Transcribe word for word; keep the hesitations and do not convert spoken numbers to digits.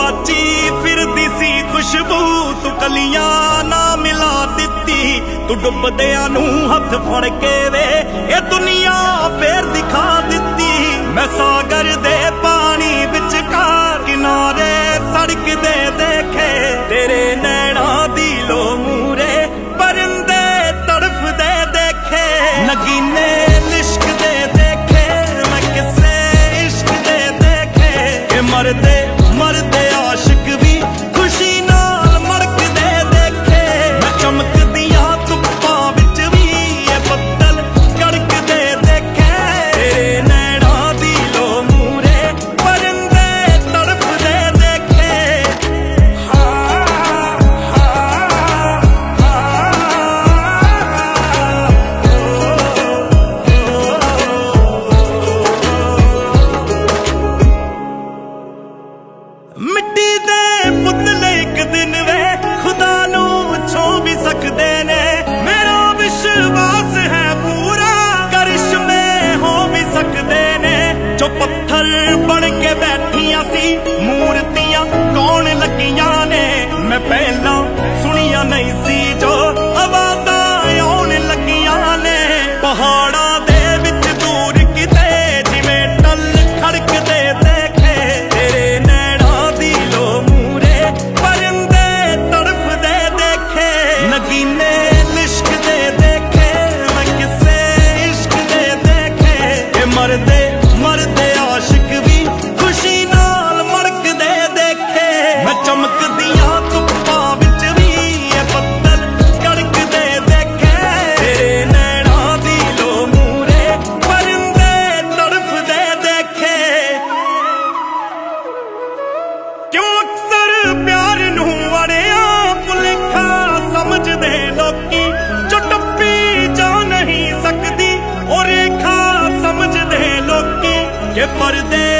गुआची फिरदी सी खुशबू तू कलियां ना मिला दिती। तू डुबदियां नू हथ फड़ के वे ये दुनिया फेर दिखा दिती। मैं सागर दे पानी विचकार किनारे सड़क दे देखे तेरे नैना दी लो मूरे परिंदे तड़फ दे देखे। नगीने लिश्क दे देखे मैं किसे इश्क दे देखे कि मरदे मरदे आशिक भी खुशी नाल मड़क दे देखे। मैं चमकदियां धुप्पां विच भी ये बदल कड़क दे देखे तेरे नैना दी लो मूरे परिंदे तड़फ दे देखे। मिट्टी दे पुतले एक दिन वे खुदा नू छो भी सकदे ने। मेरा विश्वास है पूरा करिश्मे हो भी सकदे ने। जो पत्थर बन के बैठियां सी मूर्तियां कौन लगियां ने। मैं पहला सुनिया नहीं सी जो आवाज़ां आउण लगियां ने। पहाड़ां दे विच दूर किते जिवें टल खड़क दे देखे तेरे नैना दी लो मूरे परिंदे तड़फ दे देखे। नगीने लिश्क दे देखे मैं किसे इश्क दे देखे कि मरदे मरदे आशिक भी खुशी नाल मड़क दे देखे। मैं चमकदियां धुप्पां विच भी ये बदल कड़क दे देखे तेरे नैना दी लो मूरे परिंदे तड़फ दे देखे। क्यों अक्सर प्यार नू अड़िया भुलेखा समझदे लोकी। जो टप्पी जा नहीं सकदी ओ रेखा समझदे लोकी के पर्दे